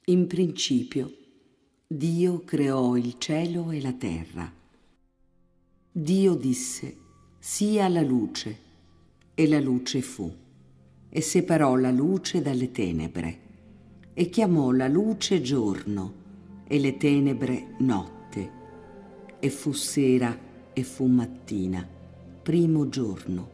In principio, Dio creò il cielo e la terra. Dio disse: sia la luce, e la luce fu, e separò la luce dalle tenebre, e chiamò la luce giorno, e le tenebre notte, e fu sera e fu mattina, primo giorno.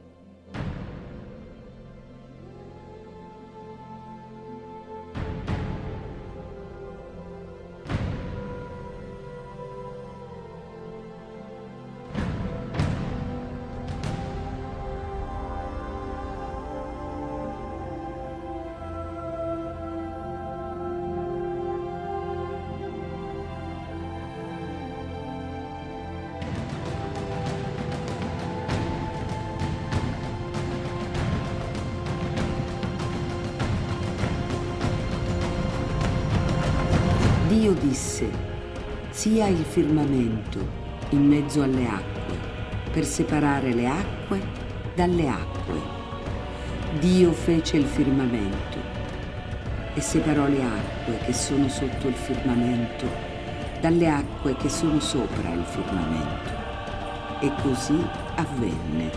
Dio disse: sia il firmamento in mezzo alle acque, per separare le acque dalle acque. Dio fece il firmamento e separò le acque che sono sotto il firmamento dalle acque che sono sopra il firmamento. E così avvenne.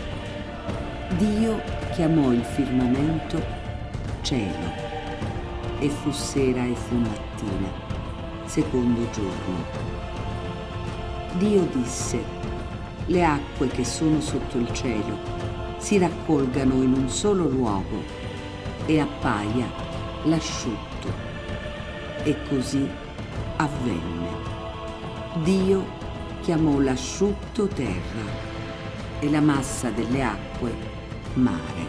Dio chiamò il firmamento cielo, e fu sera e fu mattina, secondo giorno. Dio disse: le acque che sono sotto il cielo si raccolgano in un solo luogo e appaia l'asciutto. E così avvenne. Dio chiamò l'asciutto terra e la massa delle acque mare.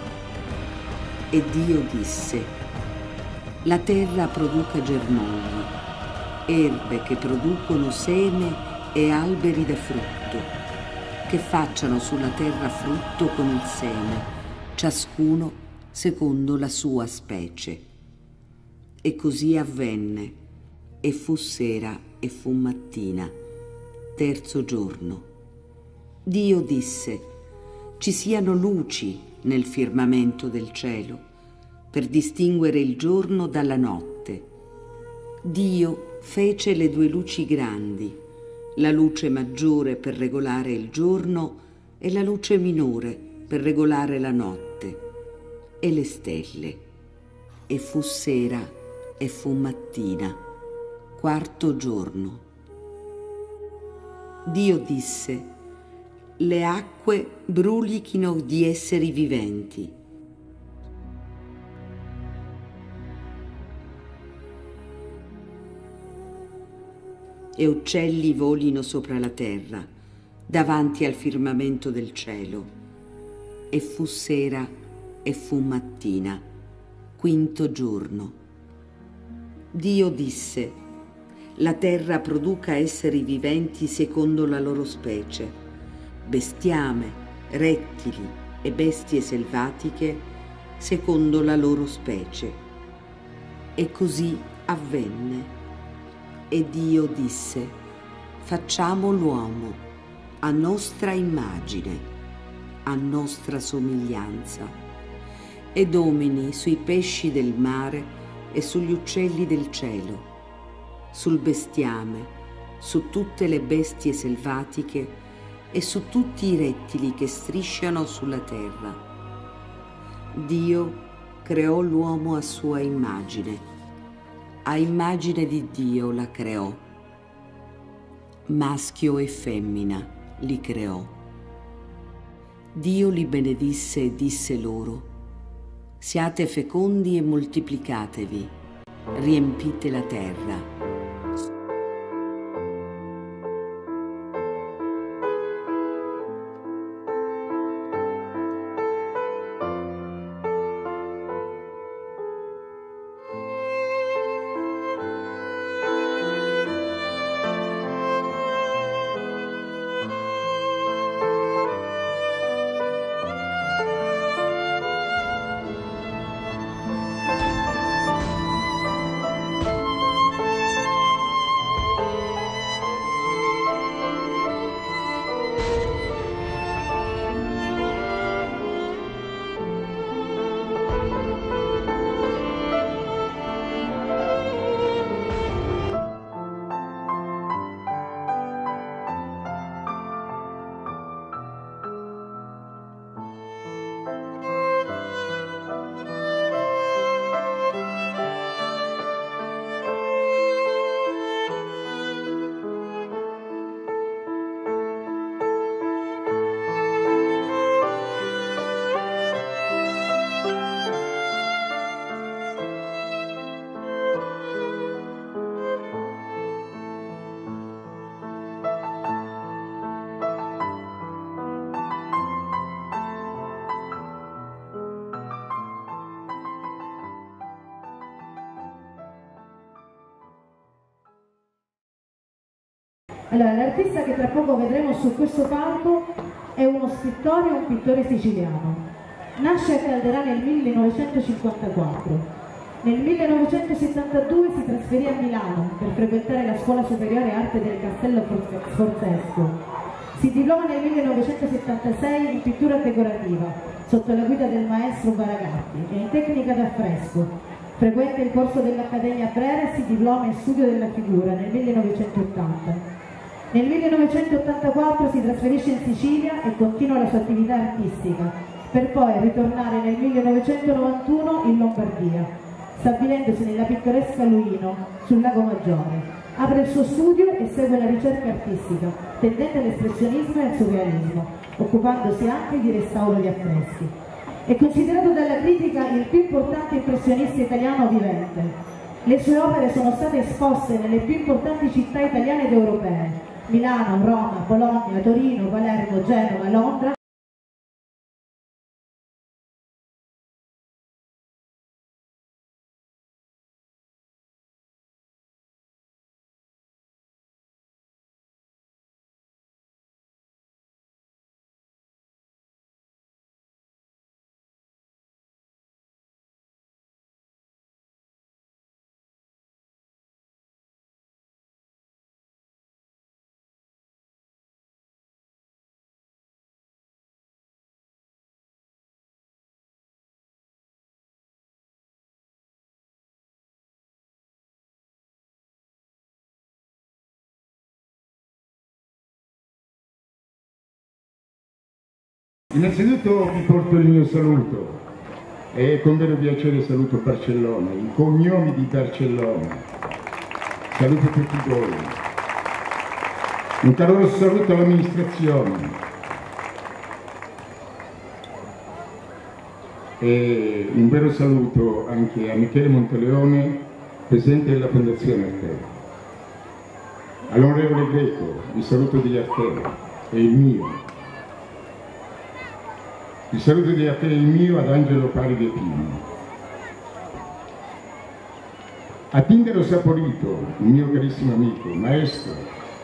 E Dio disse: la terra produca germogli, erbe che producono seme e alberi da frutto, che facciano sulla terra frutto con il seme, ciascuno secondo la sua specie. E così avvenne, e fu sera e fu mattina, terzo giorno. Dio disse: ci siano luci nel firmamento del cielo, per distinguere il giorno dalla notte. Dio fece le due luci grandi, la luce maggiore per regolare il giorno e la luce minore per regolare la notte, e le stelle. E fu sera e fu mattina, quarto giorno. Dio disse: le acque brulichino di esseri viventi. E uccelli volino sopra la terra, davanti al firmamento del cielo. E fu sera e fu mattina, quinto giorno. Dio disse: la terra produca esseri viventi secondo la loro specie, bestiame, rettili e bestie selvatiche secondo la loro specie. E così avvenne. E Dio disse: facciamo l'uomo a nostra immagine, a nostra somiglianza, e domini sui pesci del mare e sugli uccelli del cielo, sul bestiame, su tutte le bestie selvatiche e su tutti i rettili che strisciano sulla terra. Dio creò l'uomo a sua immagine. A immagine di Dio la creò, maschio e femmina li creò. Dio li benedisse e disse loro: siate fecondi e moltiplicatevi, riempite la terra. Allora, l'artista che tra poco vedremo su questo palco è uno scrittore e un pittore siciliano. Nasce a Calderà nel 1954. Nel 1972 si trasferì a Milano per frequentare la Scuola Superiore Arte del Castello Sforzesco. Si diploma nel 1976 in pittura decorativa, sotto la guida del maestro Baragatti, e in tecnica d'affresco. Frequenta il corso dell'Accademia Brera e si diploma in studio della figura nel 1980. Nel 1984 si trasferisce in Sicilia e continua la sua attività artistica, per poi ritornare nel 1991 in Lombardia, stabilendosi nella pittoresca Luino, sul Lago Maggiore. Apre il suo studio e segue la ricerca artistica, tendente all'espressionismo e al surrealismo, occupandosi anche di restauro di affreschi. È considerato dalla critica il più importante impressionista italiano vivente. Le sue opere sono state esposte nelle più importanti città italiane ed europee: Milano, Roma, Bologna, Torino, Palermo, Genova, Londra. Innanzitutto vi porto il mio saluto e con vero piacere saluto Barcellona, i cognomi di Barcellona. Saluto tutti voi. Un caloroso saluto all'amministrazione e un vero saluto anche a Michele Monteleone, presidente della Fondazione Arte. All'onorevole Greco, il saluto di Arte e il mio. Il saluto di Arte e il mio ad Angelo Paride Pini. A Tindaro Saporito, il mio carissimo amico, maestro,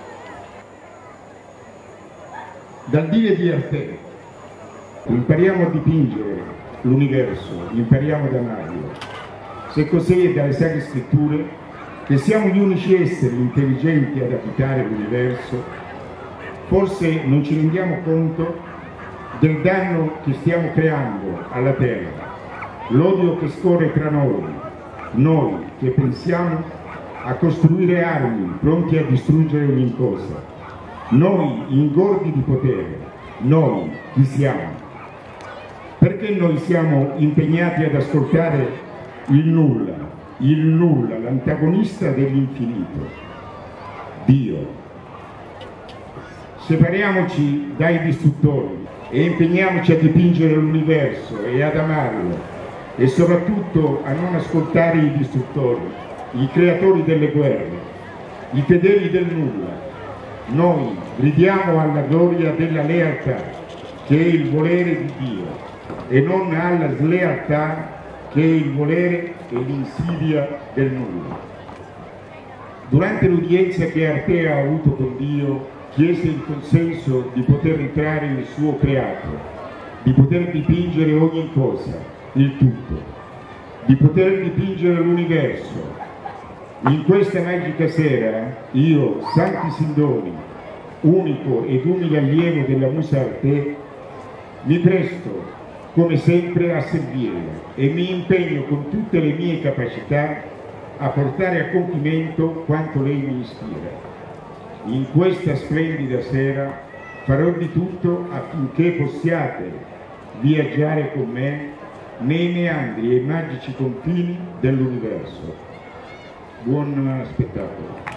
dal dire di Arte, impariamo a dipingere l'universo, impariamo ad amarlo. Se così è dalle Sacre Scritture che siamo gli unici esseri intelligenti ad abitare l'universo, forse non ci rendiamo conto del danno che stiamo creando alla terra, l'odio che scorre tra noi che pensiamo a costruire armi pronti a distruggere ogni cosa, noi ingordi di potere, noi chi siamo? Perché noi siamo impegnati ad ascoltare il nulla, l'antagonista dell'infinito, Dio. Separiamoci dai distruttori e impegniamoci a dipingere l'universo e ad amarlo, e soprattutto a non ascoltare i distruttori, i creatori delle guerre, i fedeli del nulla. Noi gridiamo alla gloria della lealtà, che è il volere di Dio, e non alla slealtà, che è il volere e l'insidia del nulla. Durante l'udienza che Arte ha avuto con Dio, chiese il consenso di poter entrare nel suo creato, di poter dipingere ogni cosa, il tutto, di poter dipingere l'universo. In questa magica sera io, Santi Sindoni, unico ed umile allievo della Musa Arte, mi presto come sempre a servirla e mi impegno con tutte le mie capacità a portare a compimento quanto lei mi ispira. In questa splendida sera farò di tutto affinché possiate viaggiare con me nei meandri e magici confini dell'universo. Buon spettacolo.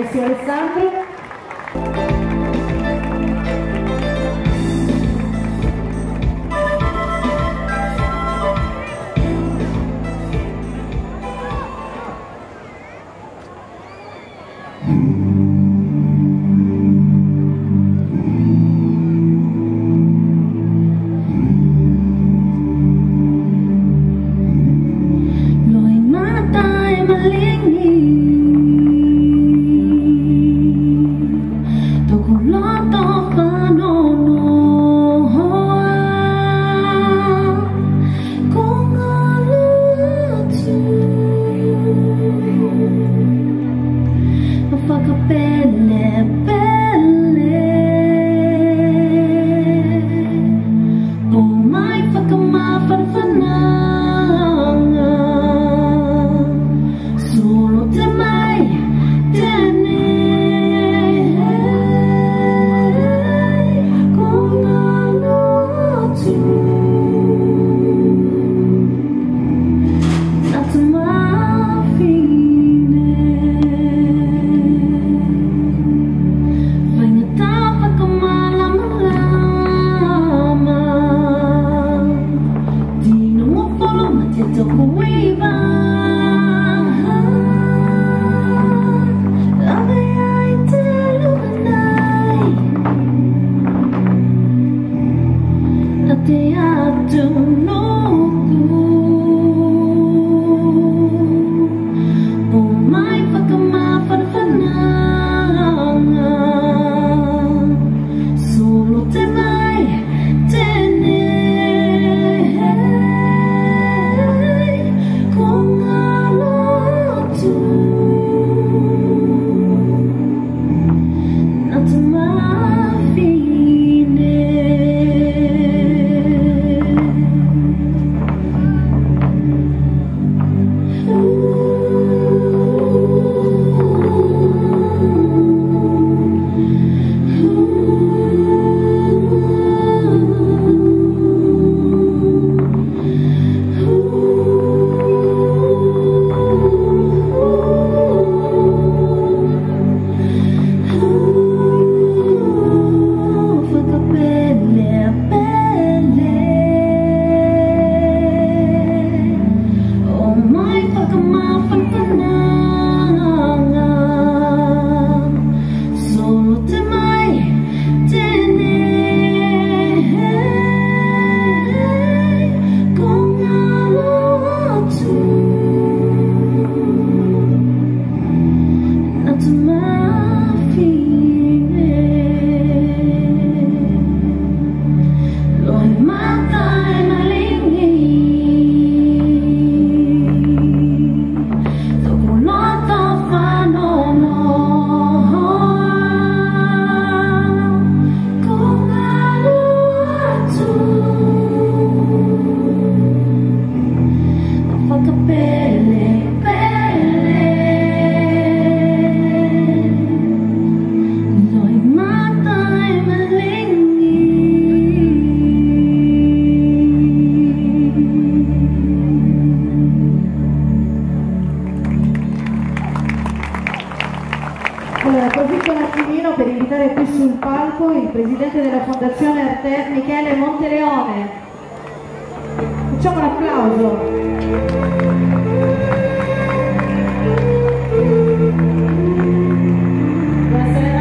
carissimo Alessandro. Approfitto un attimino per invitare qui sul palco il presidente della Fondazione Arte, Michele Monteleone. Facciamo un applauso. Buonasera.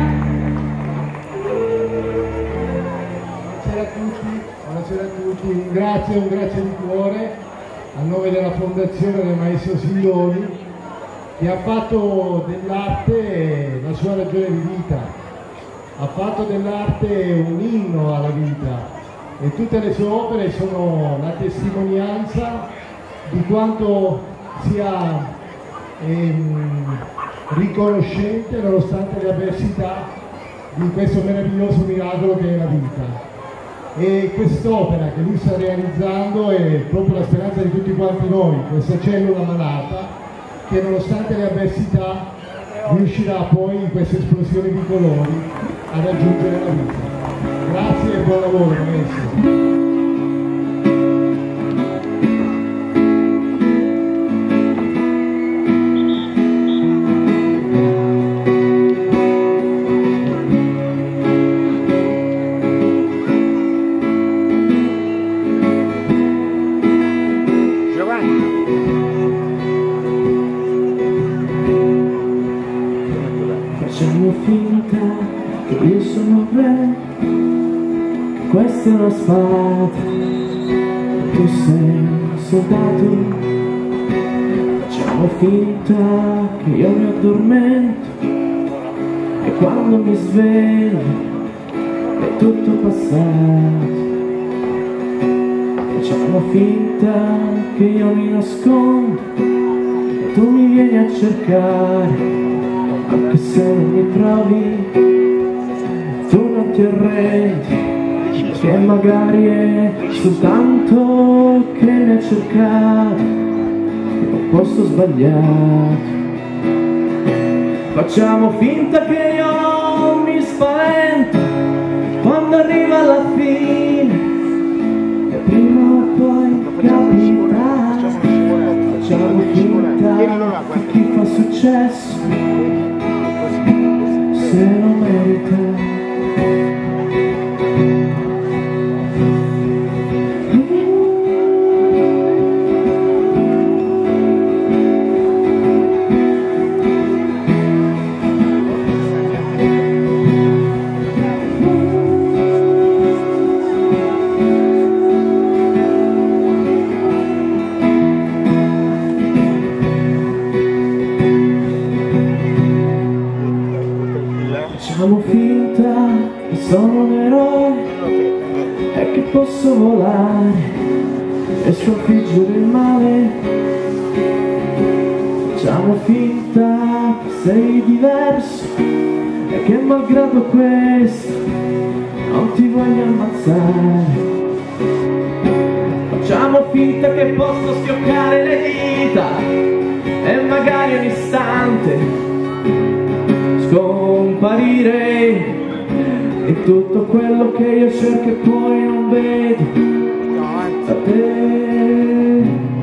Buonasera a tutti, un grazie di cuore a nome della Fondazione del Maestro Sindoni, che ha fatto dell'arte la sua ragione di vita, ha fatto dell'arte un inno alla vita e tutte le sue opere sono la testimonianza di quanto sia riconoscente nonostante le avversità di questo meraviglioso miracolo che è la vita. E quest'opera che lui sta realizzando è proprio la speranza di tutti quanti noi, questa cellula malata che nonostante le avversità riuscirà poi in questa esplosione di colori a raggiungere la vita. Grazie e buon lavoro, maestro. finta che io sono un re, questa è una spada, tu sei un soldato. Facciamo finta che io mi addormento e quando mi sveglio è tutto passato. Facciamo finta che io mi nascondo e tu mi vieni a cercare, anche se non mi trovi, tu non ti arrendi, che magari è soltanto che mi ha cercato in un posto sbagliato. Facciamo finta che io mi spavento quando arriva alla fine e prima o poi capita. Facciamo finta che chi fa successo se lo merita. Facciamo finta che sono un eroe e che posso volare e sconfiggere il male. Facciamo finta che sei diverso e che malgrado questo non ti voglio ammazzare. Facciamo finta che posso schioccare le dita e magari un istante scomparire in tutto quello che io cerco e poi non vedo da te.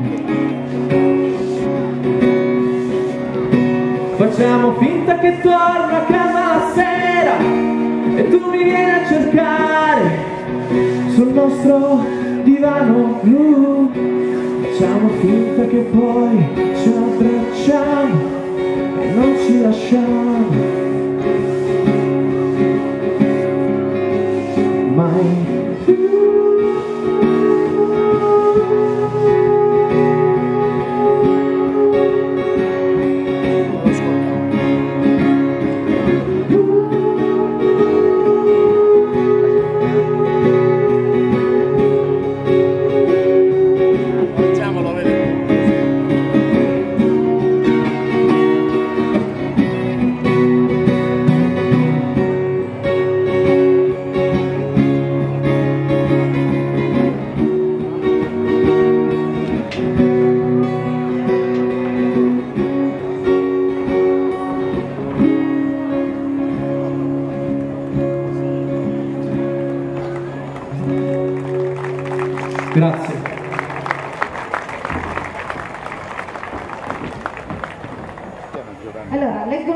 Facciamo finta che torno a casa la sera e tu mi vieni a cercare sul nostro divano blu. Facciamo finta che poi ci abbracciamo e non ci lasciamo mai più. Grazie. Allora, leggo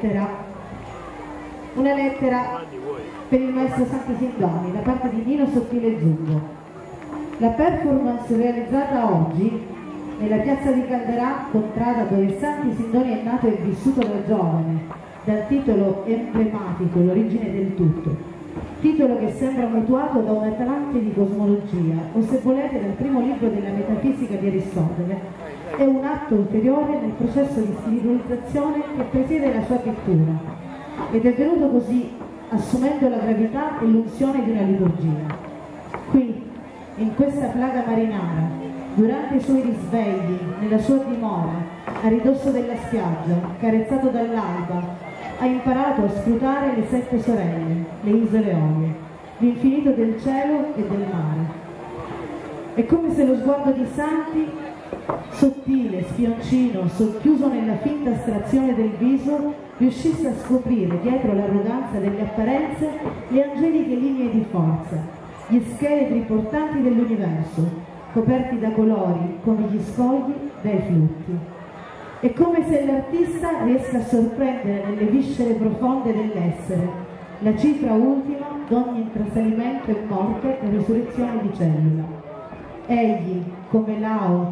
una lettera per il maestro Santi Sindoni da parte di Nino Sottile Zungo. La performance realizzata oggi nella piazza di Calderà, contrada dove Santi Sindoni è nato e vissuto da giovane, dal titolo emblematico L'origine del tutto, titolo che sembra mutuato da un Atlante di cosmologia o, se volete, dal primo libro della metafisica di Aristotele, è un atto ulteriore nel processo di spiritualizzazione che presiede la sua pittura ed è venuto così assumendo la gravità e l'unzione di una liturgia. Qui, in questa plaga marinara, durante i suoi risvegli, nella sua dimora, a ridosso della spiaggia, carezzato dall'alba, ha imparato a scrutare le 7 sorelle, le isole Olie, l'infinito del cielo e del mare. È come se lo sguardo di Santi, sottile, spioncino, socchiuso nella finta astrazione del viso, riuscisse a scoprire dietro l'arroganza delle apparenze le angeliche linee di forza, gli scheletri portanti dell'universo, coperti da colori come gli scogli dai flutti. È come se l'artista riesca a sorprendere nelle viscere profonde dell'essere la cifra ultima d'ogni trasalimento e morte e risurrezione di cellula. Egli, come Lao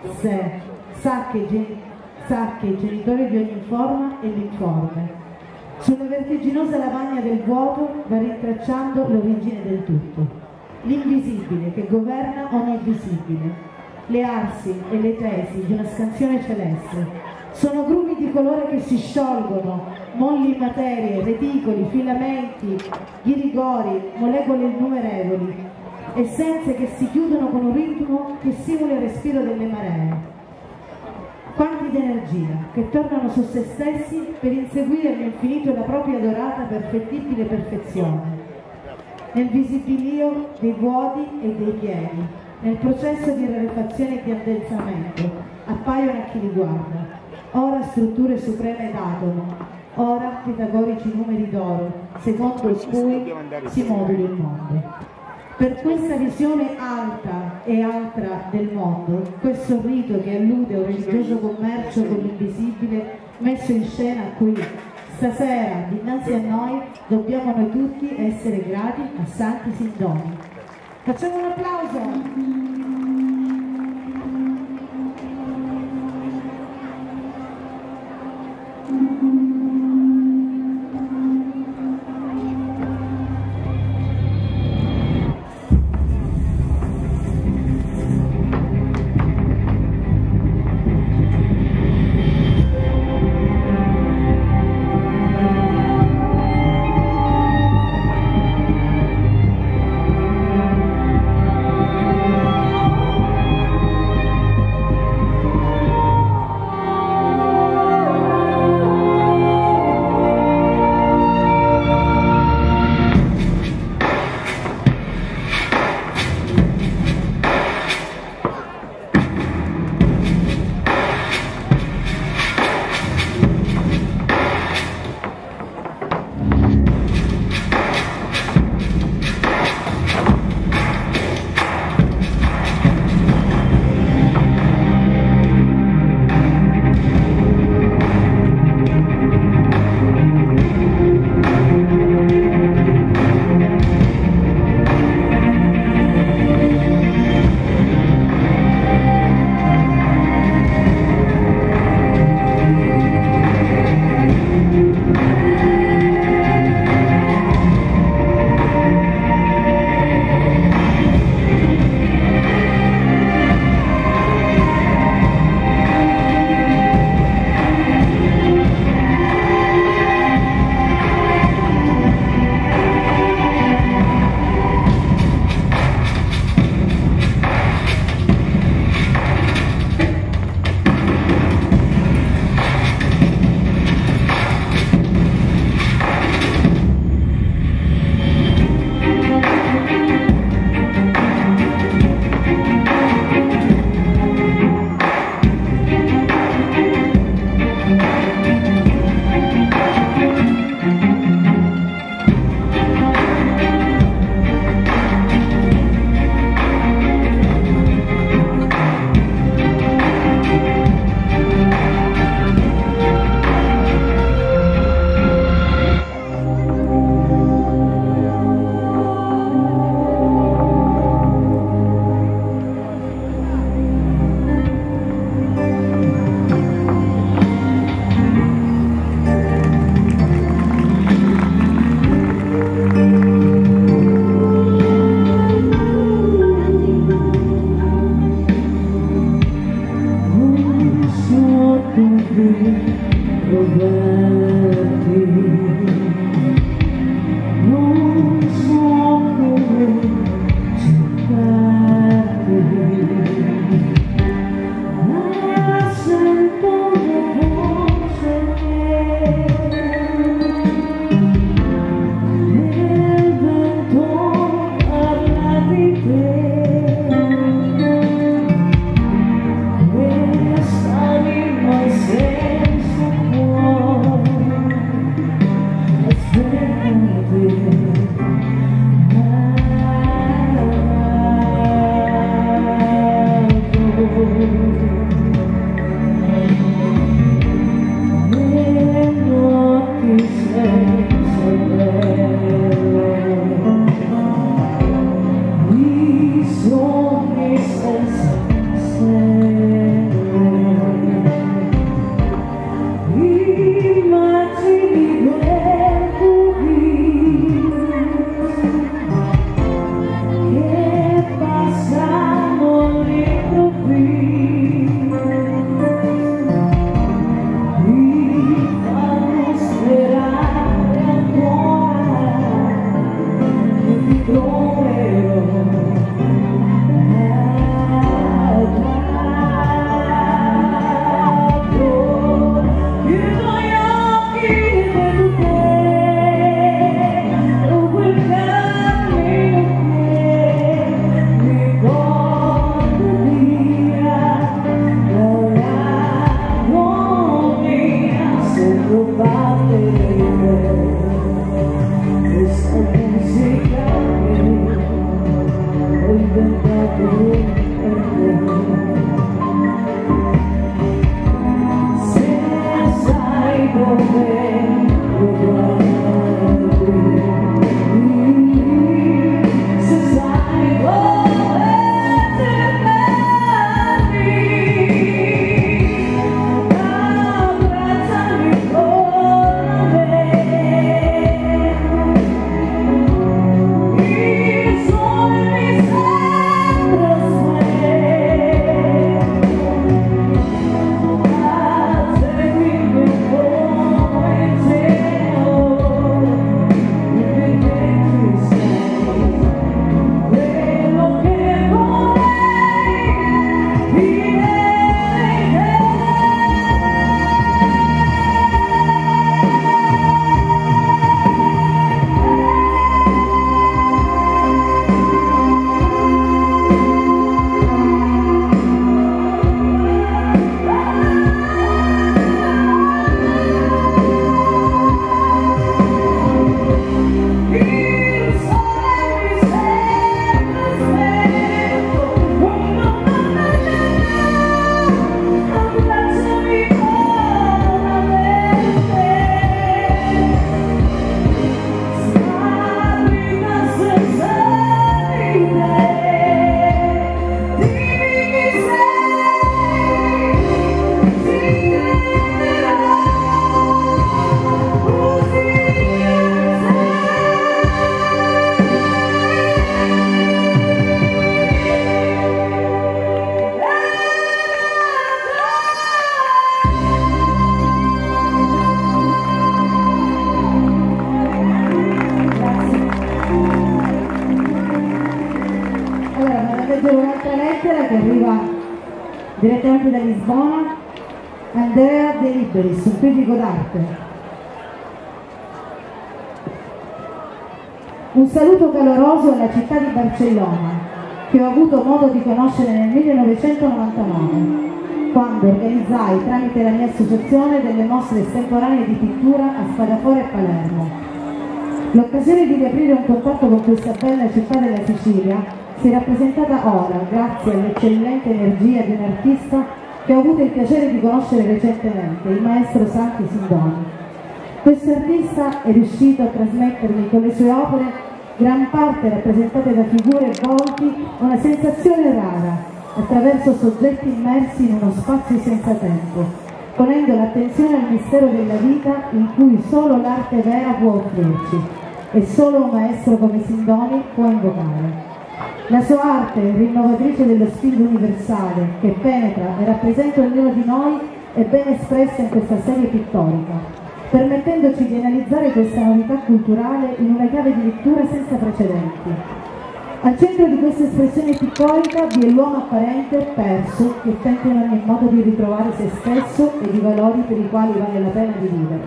Tse, sa che i genitori di ogni forma è l'informe, Sulla vertiginosa lavagna del vuoto va rintracciando l'origine del tutto, l'invisibile che governa ogni visibile, le arsi e le tesi di una scansione celeste. Sono grumi di colore che si sciolgono, molli in materie, reticoli, filamenti, ghirigori, molecole innumerevoli, essenze che si chiudono con un ritmo che simula il respiro delle maree. Quanti di energia che tornano su se stessi per inseguire all'infinito la propria dorata perfettibile perfezione. Nel visibilio dei vuoti e dei pieni, nel processo di rarefazione e di addensamento, appaiono a chi li guarda. Ora strutture supreme d'atomo, ora pitagorici numeri d'oro, secondo cui si moduli il mondo. Per questa visione alta e altra del mondo, questo rito che allude a un religioso commercio con l'invisibile messo in scena qui, stasera, dinanzi a noi, dobbiamo noi tutti essere grati a Santi Sindoni. Facciamo un applauso! un'altra lettera che arriva direttamente da Lisbona, Andrea De Liberis, un critico d'arte. Un saluto caloroso alla città di Barcellona, che ho avuto modo di conoscere nel 1999, quando organizzai tramite la mia associazione delle mostre estemporanee di pittura a Spadafora e Palermo. L'occasione di riaprire un contatto con questa bella città della Sicilia si è rappresentata ora grazie all'eccellente energia di un artista che ho avuto il piacere di conoscere recentemente, il maestro Santi Sindoni. Questo artista è riuscito a trasmettermi con le sue opere, gran parte rappresentate da figure e volti, una sensazione rara, attraverso soggetti immersi in uno spazio senza tempo, ponendo l'attenzione al mistero della vita in cui solo l'arte vera può offrirci e solo un maestro come Sindoni può invocare. La sua arte, rinnovatrice dello spirito universale, che penetra e rappresenta ognuno di noi, è ben espressa in questa serie pittorica, permettendoci di analizzare questa novità culturale in una chiave di lettura senza precedenti. Al centro di questa espressione pittorica vi è l'uomo apparente perso che tenta in ogni modo di ritrovare se stesso e i valori per i quali vale la pena di vivere.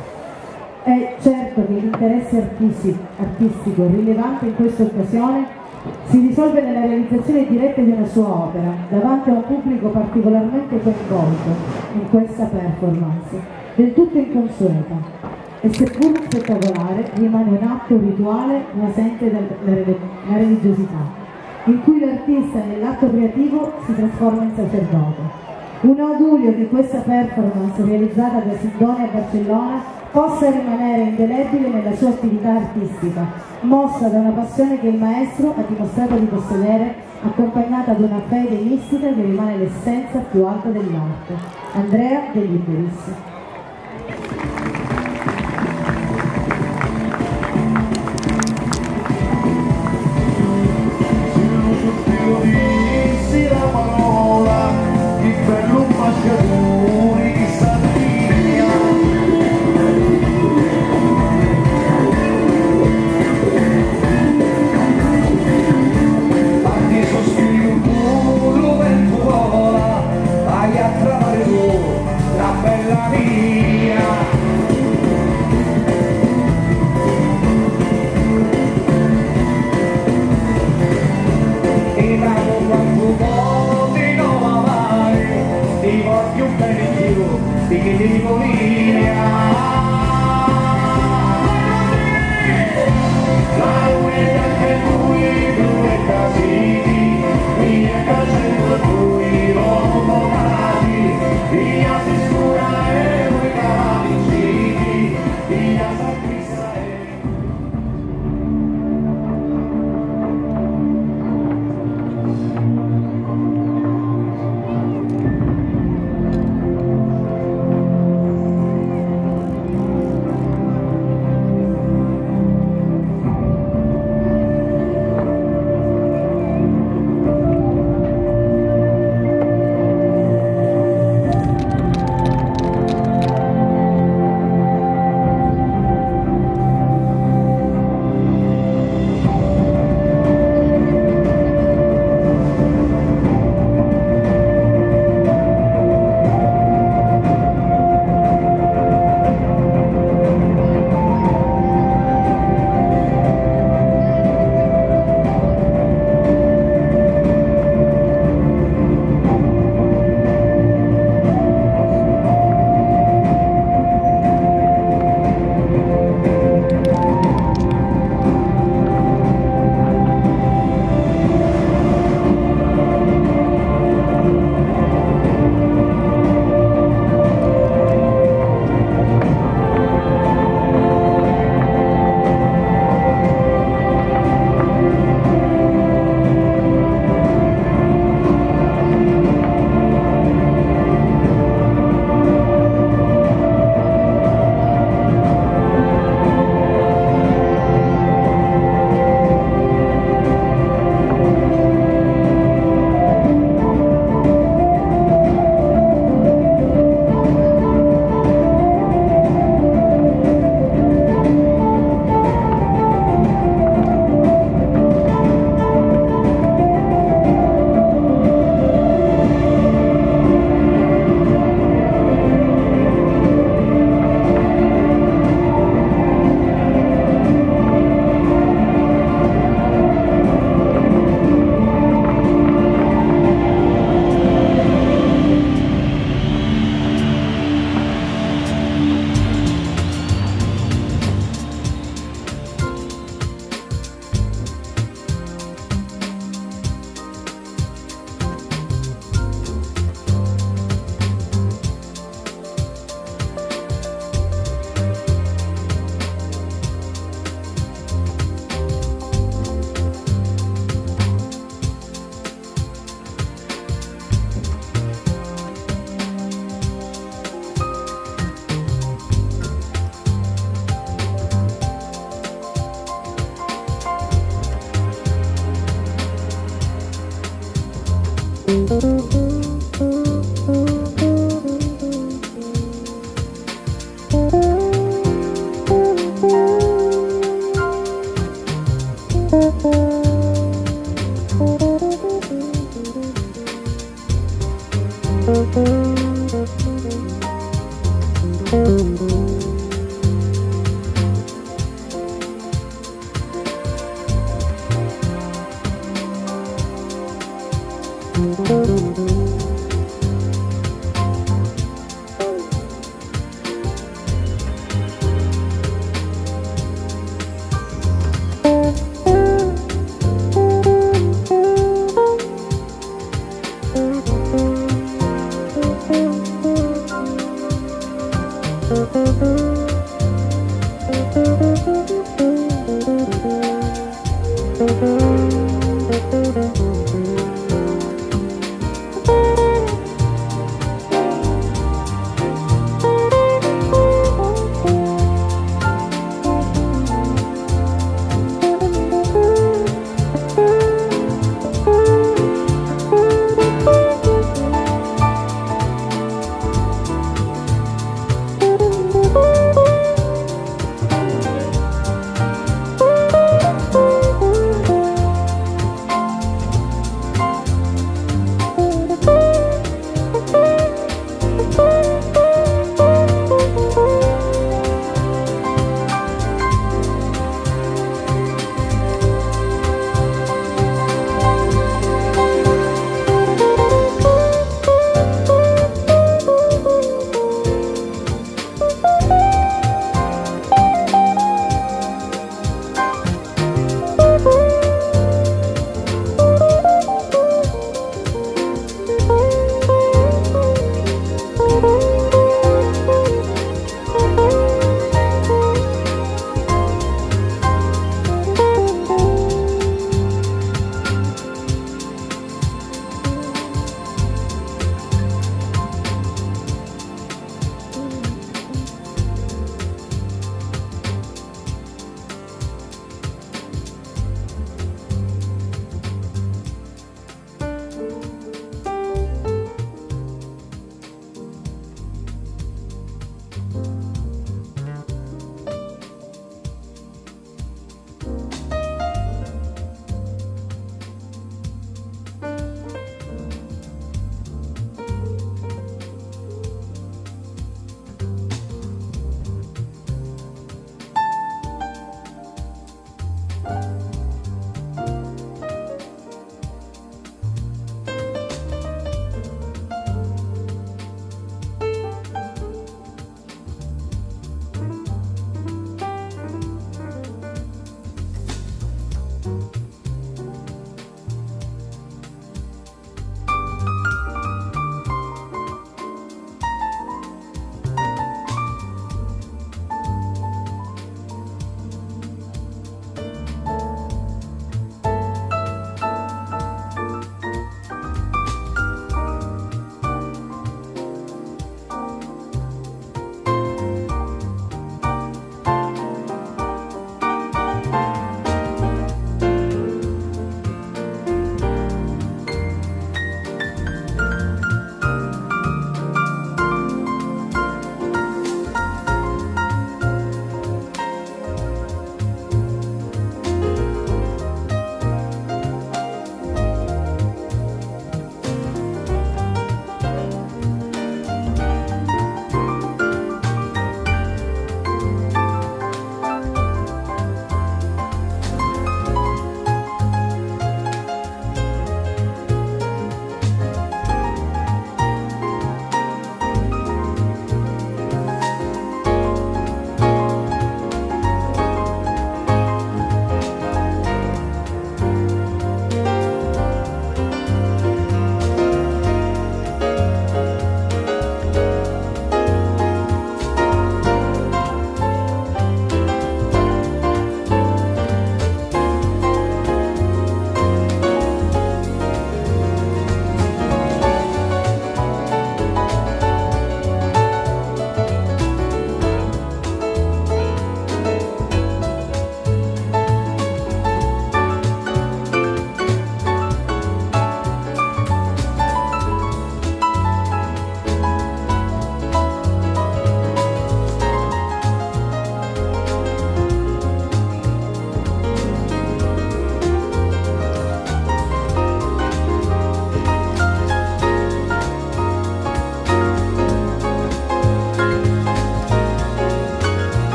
È certo che l'interesse artistico rilevante in questa occasione si risolve nella realizzazione diretta di una sua opera, davanti a un pubblico particolarmente coinvolto in questa performance, del tutto inconsueta, e seppur spettacolare rimane un atto rituale nascente dalla religiosità, in cui l'artista nell'atto creativo si trasforma in sacerdote. Un augurio che questa performance realizzata da Sindoni a Barcellona possa rimanere indelebile nella sua attività artistica, mossa da una passione che il maestro ha dimostrato di possedere, accompagnata da una fede mistica che rimane l'essenza più alta dell'arte. Andrea De Liberis. La bella vita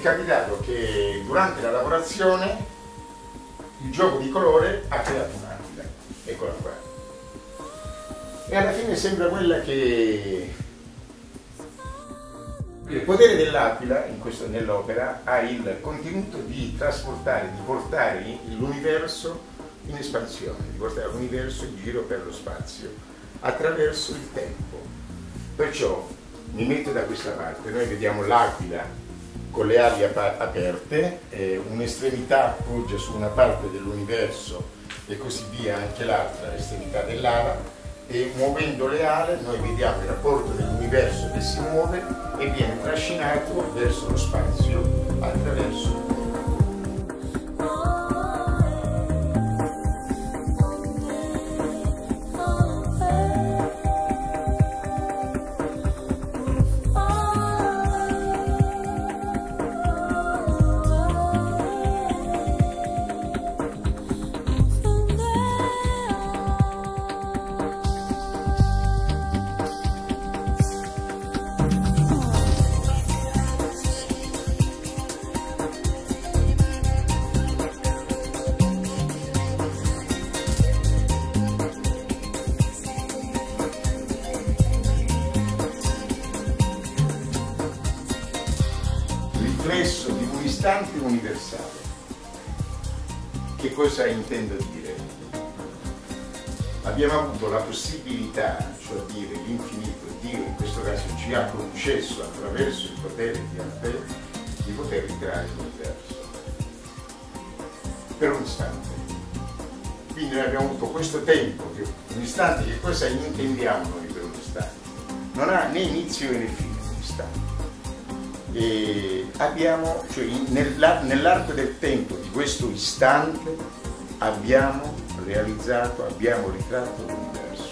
capitato che durante la lavorazione il gioco di colore ha creato un'aquila, eccola qua. E alla fine sembra quella che il potere dell'aquila nell'opera ha il contenuto di trasportare, di portare l'universo in espansione, di portare l'universo in giro per lo spazio attraverso il tempo. Perciò mi metto da questa parte, noi vediamo l'aquila con le ali aperte, un'estremità appoggia su una parte dell'universo e così via anche l'altra estremità dell'ala, e muovendo le ali noi vediamo il rapporto dell'universo che si muove e viene trascinato verso lo spazio attraverso il tempo. Riflesso di un istante universale. Che cosa intendo dire? Abbiamo avuto la possibilità, cioè dire l'infinito, Dio in questo caso ci ha concesso attraverso il potere di Arte di poter ricreare l'universo per un istante. Quindi noi abbiamo avuto questo tempo, un istante, che cosa intendiamo noi per un istante? Non ha né inizio né fine un istante. E abbiamo, cioè nell'arco del tempo di questo istante abbiamo realizzato, abbiamo ritratto l'universo.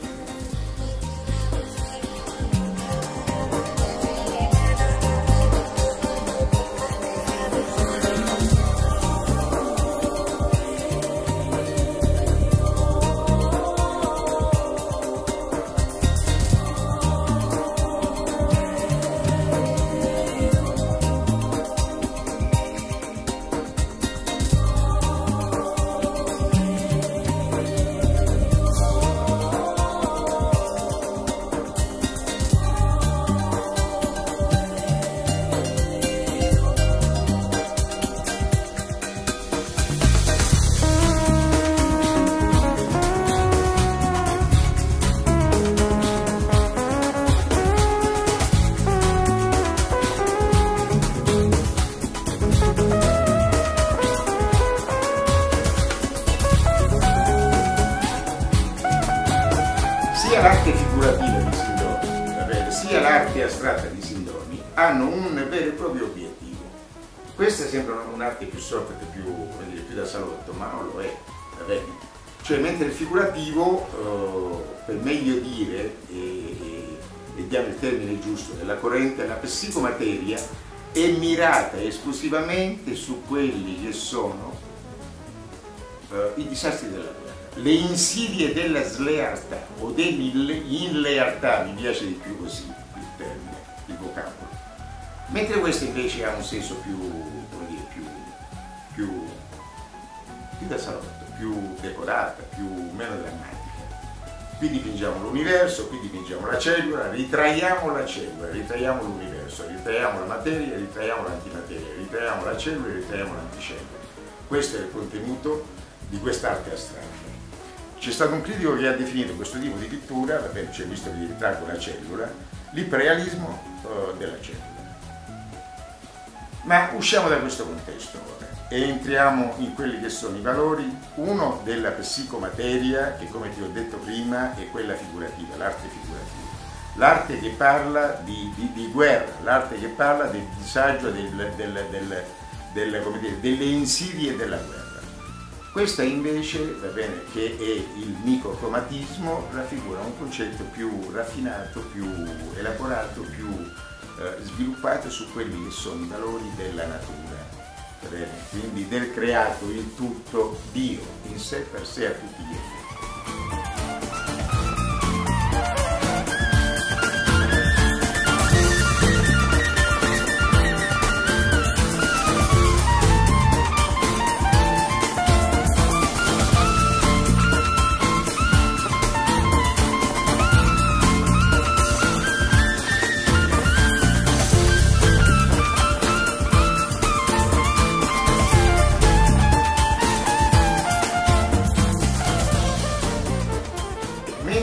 Sia l'arte figurativa di Sindoni, sia l'arte astratta di Sindoni hanno un vero e proprio obiettivo. Questa sembra un'arte più soft, più da salotto, ma non lo è, va bene? Cioè, mentre il figurativo, per meglio dire, e diamo il termine giusto, della corrente, la psicomateria è mirata esclusivamente su quelli che sono i disastri della guerra, le insidie della slealtà o dell'inlealtà, mi piace di più così il termine, il vocabolo, mentre questo invece ha un senso più, come dire, più da salotto, più decorata, meno drammatica. Qui dipingiamo l'universo, qui dipingiamo la cellula, ritraiamo l'universo, ritraiamo la materia, ritraiamo l'antimateria, ritraiamo la cellula e ritraiamo l'anticellula. Questo è il contenuto di quest'arte astratta. C'è stato un critico che ha definito questo tipo di pittura, cioè visto che gli ritraggo la cellula, l'iperrealismo della cellula. Ma usciamo da questo contesto ora e entriamo in quelli che sono i valori, uno della psicomateria, che come ti ho detto prima è quella figurativa, l'arte figurativa, l'arte che parla di guerra, l'arte che parla del disagio, delle insidie della guerra. Questa invece, va bene, che è il microcromatismo, raffigura un concetto più raffinato, più elaborato, più sviluppato su quelli che sono i valori della natura, va bene? Quindi del creato, il tutto, Dio, in sé per sé a tutti gli effetti.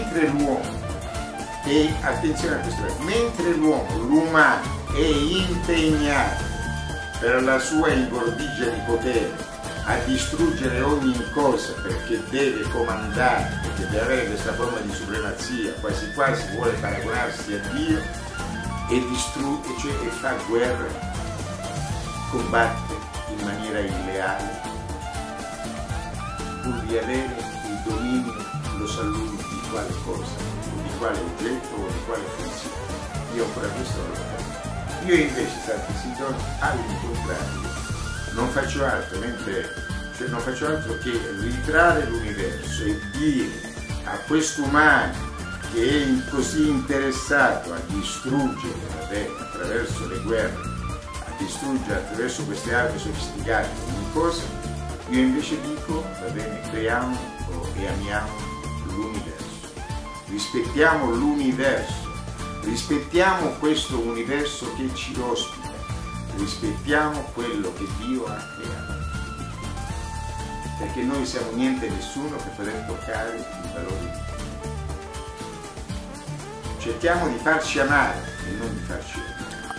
mentre l'uomo, e attenzione a questo, mentre l'umano è impegnato per la sua ingordigia di potere a distruggere ogni cosa perché deve comandare, perché deve avere questa forma di supremazia, quasi quasi vuole paragonarsi a Dio e distrugge, cioè, e fa guerra, combatte in maniera illeale pur di avere il dominio, lo sa lui di quale cosa, o di quale oggetto o di quale funzione. Io ancora questo non lo faccio. Io invece, Santi Sidon, al contrario, non faccio altro, non faccio altro che ritrarre l'universo e dire a quest'umano che è così interessato a distruggere la terra attraverso le guerre, a distruggere attraverso queste armi sofisticate ogni cosa, io invece dico, va bene, creiamo e amiamo l'universo, rispettiamo l'universo, rispettiamo questo universo che ci ospita, rispettiamo quello che Dio ha creato, perché noi siamo niente e nessuno per poter toccare il valore di Dio. Cerchiamo di farci amare e non di farci amare.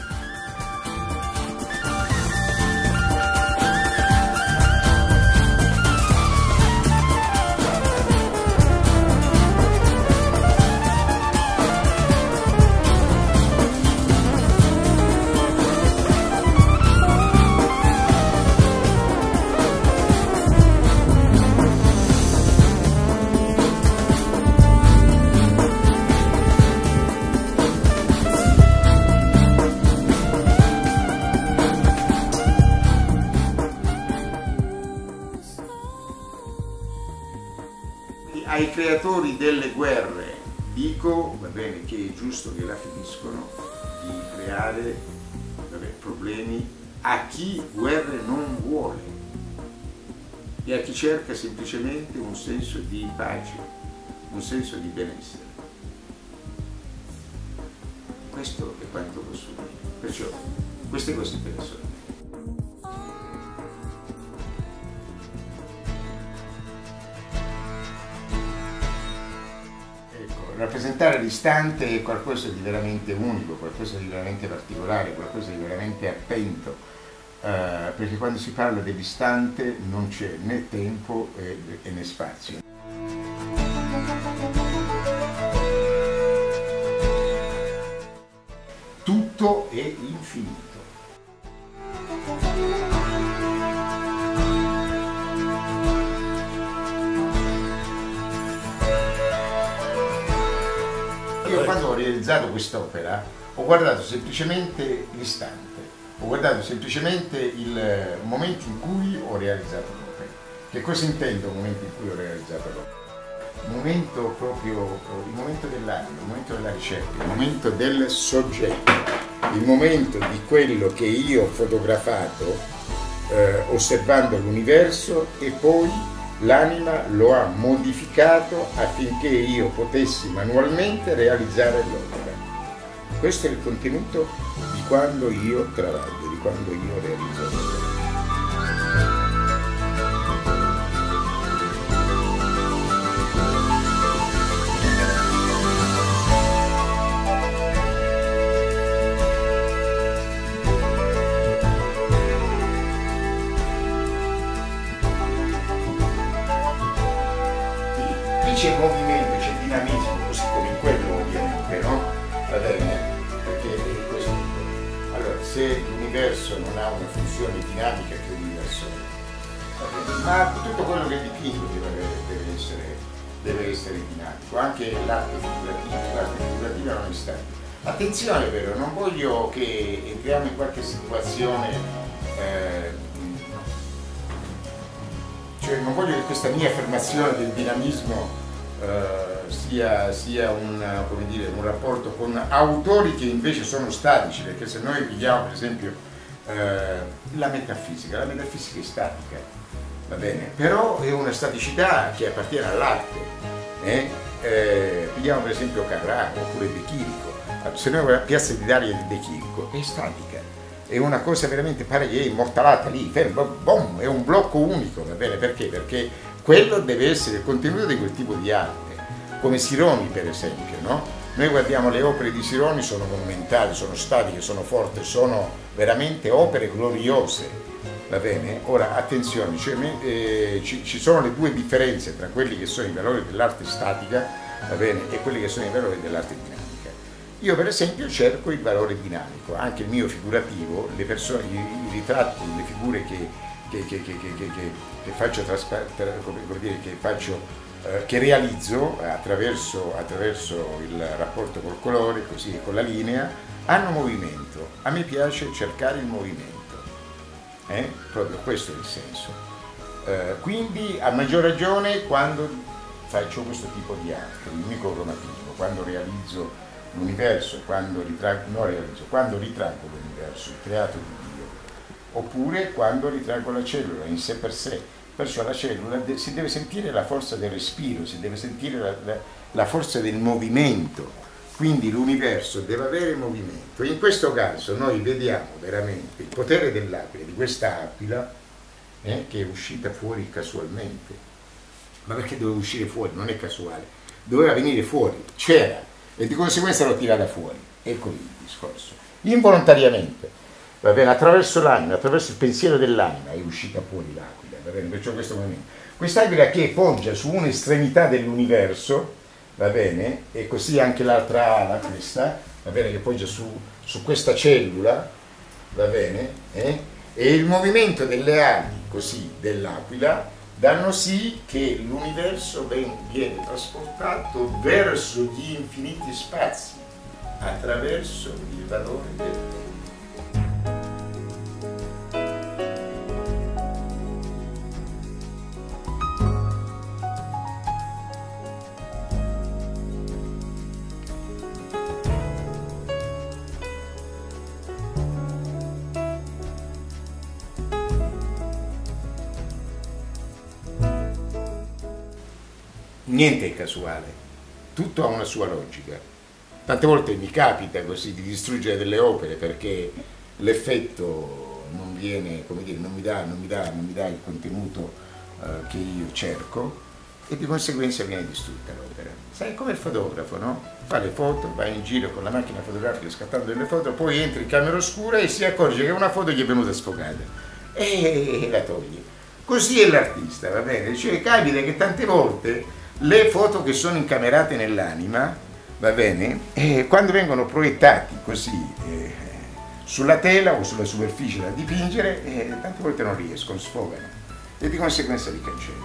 Ai creatori delle guerre dico, va bene, che è giusto che la finiscono di creare problemi a chi guerre non vuole e a chi cerca semplicemente un senso di pace, un senso di benessere. Questo è quanto posso dire. Perciò queste cose interessano. Rappresentare l'istante è qualcosa di veramente unico, qualcosa di veramente particolare, qualcosa di veramente attento, perché quando si parla dell'istante non c'è né tempo né spazio. Tutto è infinito. Io quando ho realizzato quest'opera ho guardato semplicemente l'istante, ho guardato semplicemente il momento in cui ho realizzato l'opera. Che cosa intendo il momento in cui ho realizzato l'opera? Il momento proprio, il momento dell'anima, il momento della ricerca, il momento del soggetto, il momento di quello che io ho fotografato osservando l'universo e poi l'anima lo ha modificato affinché io potessi manualmente realizzare l'opera. Questo è il contenuto di quando io travaglio, di quando io realizzo l'opera. C'è movimento, c'è dinamismo, così come in quello ovviamente, no? Va bene? Perché è questo. Allora, se l'universo non ha una funzione dinamica, che universo è? Va bene? Ma tutto quello che dipingo deve essere dinamico, anche l'arte figurativa non è statica. Attenzione però, non voglio che entriamo in qualche situazione cioè non voglio che questa mia affermazione del dinamismo sia un rapporto con autori che invece sono statici, perché se noi vediamo per esempio la metafisica è statica, va bene? Però è una staticità che appartiene all'arte. Vediamo per esempio Carrà oppure De Chirico. Se noi la piazza di Daria di De Chirico è statica, è una cosa veramente, pare che è immortalata lì, ferma, boom, è un blocco unico, va bene? Perché? Perché quello deve essere il contenuto di quel tipo di arte. come Sironi per esempio, no? Noi guardiamo le opere di Sironi, sono monumentali, sono statiche, sono forti, sono veramente opere gloriose, va bene? Ora attenzione, ci sono le due differenze tra quelli che sono i valori dell'arte statica, va bene, e quelli che sono i valori dell'arte dinamica. Io per esempio cerco il valore dinamico, anche il mio figurativo, le persone, i ritratti, le figure che faccio, che realizzo attraverso il rapporto col colore, così con la linea, hanno movimento. A me piace cercare il movimento, proprio questo è il senso. Quindi a maggior ragione quando faccio questo tipo di arte, il microcromatismo, quando realizzo l'universo, quando ritraggo l'universo, il creato di Dio, oppure quando ritraggo la cellula in sé per sé. Perciò la cellula si deve sentire la forza del respiro, si deve sentire la forza del movimento, quindi l'universo deve avere movimento. In questo caso noi vediamo veramente il potere dell'aquila, di questa aquila che è uscita fuori casualmente. Ma perché doveva uscire fuori? Non è casuale, doveva venire fuori, c'era e di conseguenza l'ho tirata fuori. Ecco il discorso. Involontariamente, va bene, attraverso l'anima, attraverso il pensiero dell'anima è uscita fuori l'acqua. Perciò questo movimento. Quest'aquila che poggia su un'estremità dell'universo, va bene, e così anche l'altra ala, questa, va bene, che poggia su questa cellula, va bene, e il movimento delle ali, così, dell'aquila, danno sì che l'universo viene trasportato verso gli infiniti spazi, attraverso il valore del tempo. Niente è casuale, tutto ha una sua logica. Tante volte mi capita così di distruggere delle opere perché l'effetto non viene, come dire, non mi dà il contenuto che io cerco e di conseguenza viene distrutta l'opera. Sai, come il fotografo, no? Fa le foto, va in giro con la macchina fotografica scattando delle foto, poi entra in camera oscura e si accorge che una foto gli è venuta sfocata e la toglie. Così è l'artista, va bene? Cioè capita che tante volte le foto che sono incamerate nell'anima, va bene, quando vengono proiettati così sulla tela o sulla superficie da dipingere, tante volte non riescono, sfogano e di conseguenza li cancello.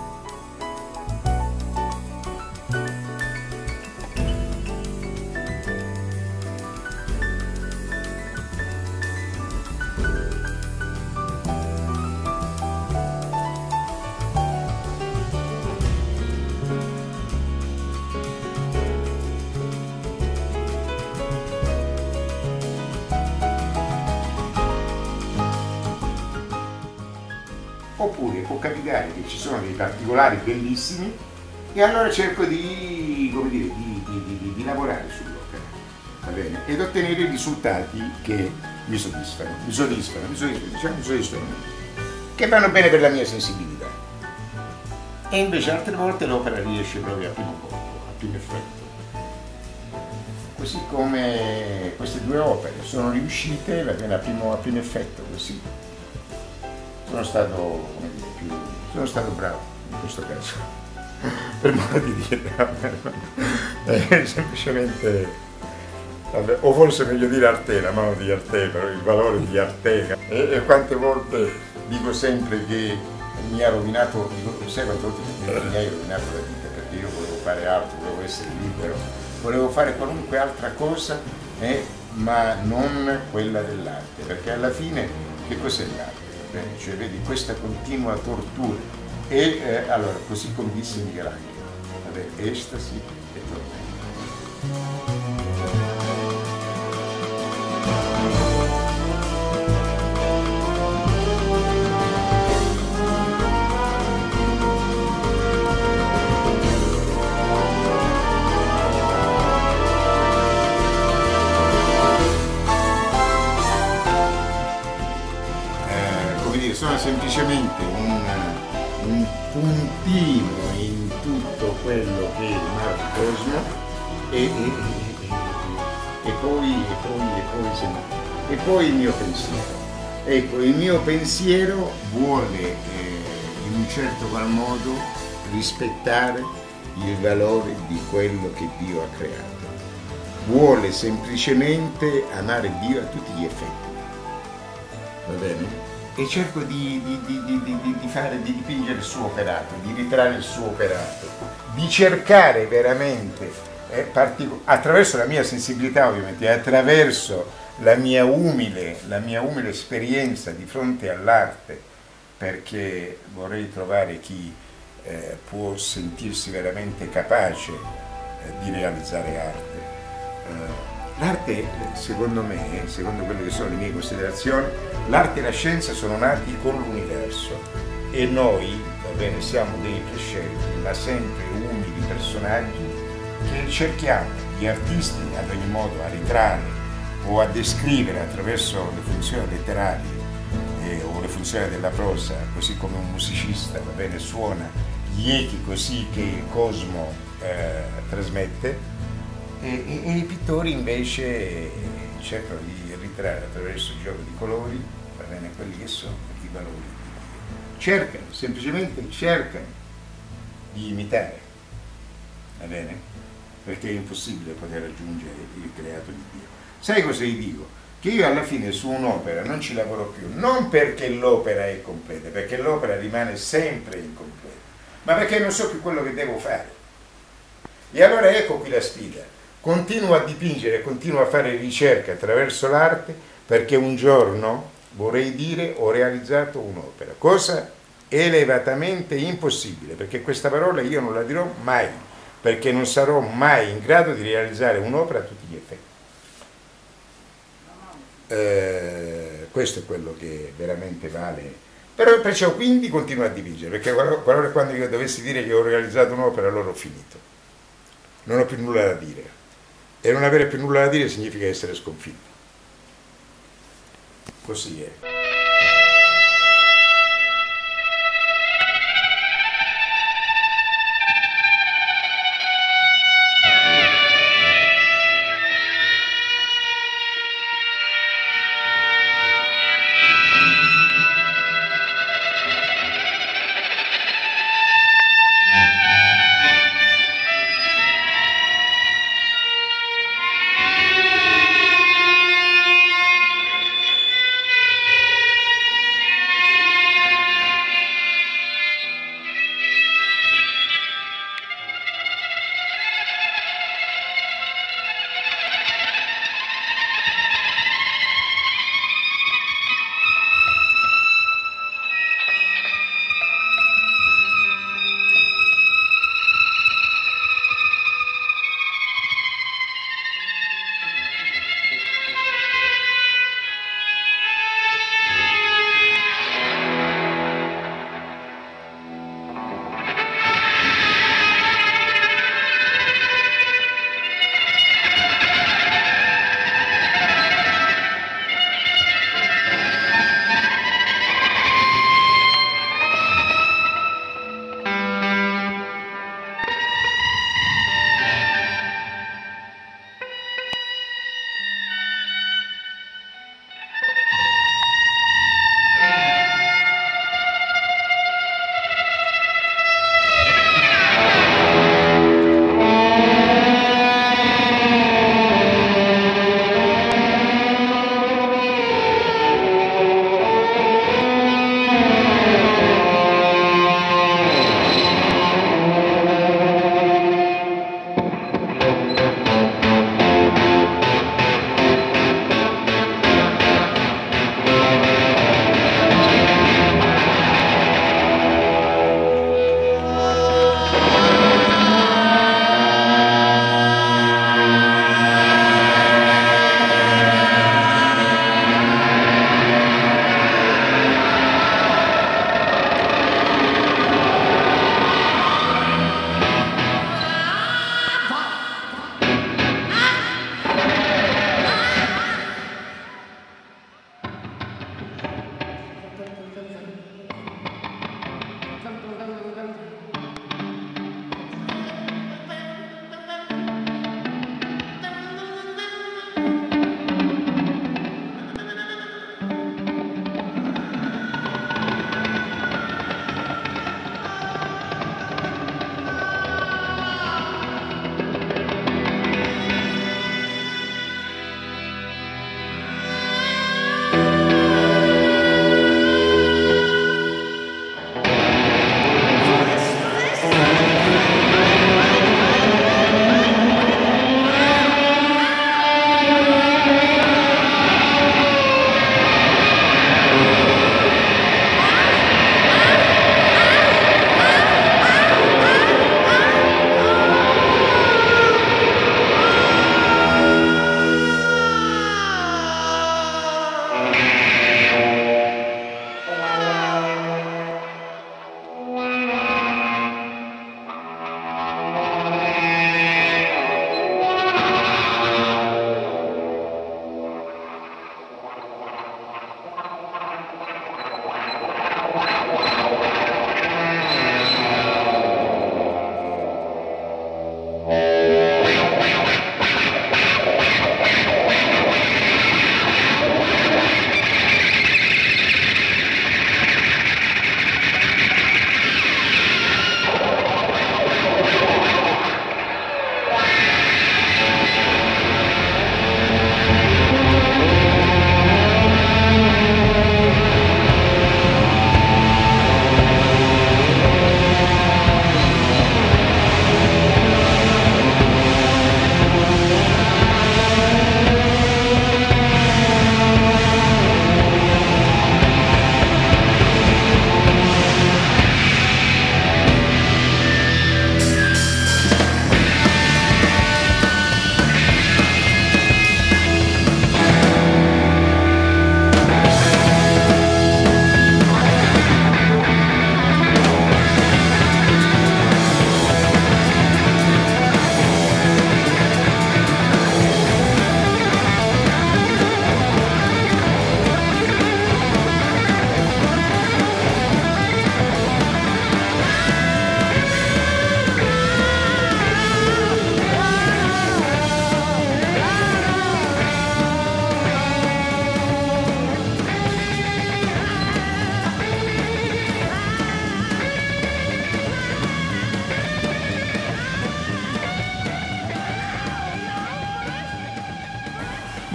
Oppure può capitare che ci sono dei particolari bellissimi e allora cerco di, come dire, di lavorare sull'opera, va bene? Ed ottenere i risultati che mi soddisfano, che vanno bene per la mia sensibilità. E invece altre volte l'opera riesce proprio a primo colpo, a primo effetto. Così come queste due opere sono riuscite, va bene, a primo effetto, così. Sono stato bravo in questo caso, per modo di dire, semplicemente, o forse meglio dire Arte, la mano di Arte, il valore di Arte. E quante volte dico sempre che mi ha rovinato, sai quante volte mi hai rovinato la vita, perché io volevo fare altro, volevo essere libero, volevo fare qualunque altra cosa, ma non quella dell'arte, perché alla fine che cos'è l'arte? Cioè vedi questa continua tortura e allora così come disse Michelangelo, estasi e tormento. Sono semplicemente un puntino in tutto quello che è Mauro Cosmo e poi il mio pensiero. Ecco, il mio pensiero vuole in un certo qual modo rispettare il valore di quello che Dio ha creato. Vuole semplicemente amare Dio a tutti gli effetti. Va bene? E cerco di dipingere il suo operato, di ritrarre il suo operato, di cercare veramente, attraverso la mia sensibilità ovviamente, attraverso la mia umile esperienza di fronte all'arte, perché vorrei trovare chi può sentirsi veramente capace di realizzare arte. L'arte, secondo me, secondo quelle che sono le mie considerazioni, l'arte e la scienza sono nati con l'universo e noi, va bene, siamo dei prescelti, ma sempre umili personaggi che cerchiamo, gli artisti ad ogni modo, a ritrarre o a descrivere attraverso le funzioni letterarie o le funzioni della prosa, così come un musicista, va bene, suona gli echi così che il cosmo trasmette. E i pittori invece cercano di ritrarre attraverso il gioco di colori, va bene, quelli che sono i valori di Dio. Cercano, semplicemente cercano di imitare, va bene? Perché è impossibile poter raggiungere il creato di Dio. Sai cosa vi dico? Che io alla fine su un'opera non ci lavoro più, non perché l'opera è completa, perché l'opera rimane sempre incompleta, ma perché non so più quello che devo fare. E allora ecco qui la sfida. Continuo a dipingere, continuo a fare ricerche attraverso l'arte perché un giorno, vorrei dire, ho realizzato un'opera, cosa elevatamente impossibile, perché questa parola io non la dirò mai, perché non sarò mai in grado di realizzare un'opera a tutti gli effetti. Questo è quello che veramente vale. Però perciò quindi continuo a dipingere, perché quando io dovessi dire che ho realizzato un'opera, allora ho finito. Non ho più nulla da dire. E non avere più nulla da dire significa essere sconfitti. Così è.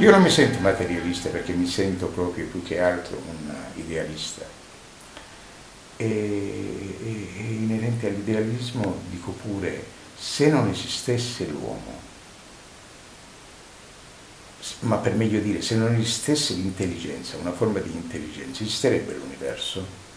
Io non mi sento materialista perché mi sento proprio più che altro un idealista. E inerente all'idealismo dico pure, se non esistesse l'uomo, ma per meglio dire, se non esistesse l'intelligenza, una forma di intelligenza, esisterebbe l'universo?